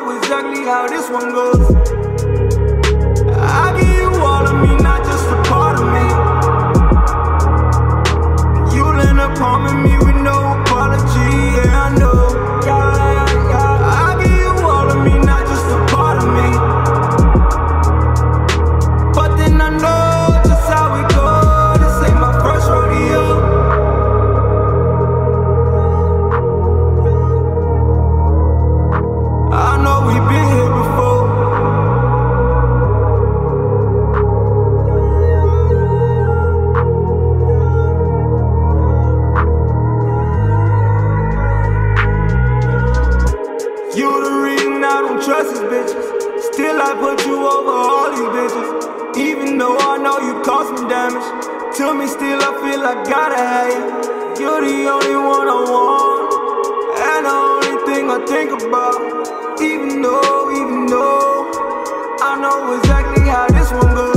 know exactly how this one goes. I give you all of me, not just a part of me. You'll end up harming me with no apology, yeah, I know. I give you all of me, not just a part of me. But then I know just how it goes. This ain't my first rodeo. I know we've been here before. You the reason I don't trust these bitches. Still I put you over all these bitches. Even though I know you caused me damage, to me still I feel I gotta have you. You're the only one I want, and the only thing I think about. Even though I know exactly how this one goes.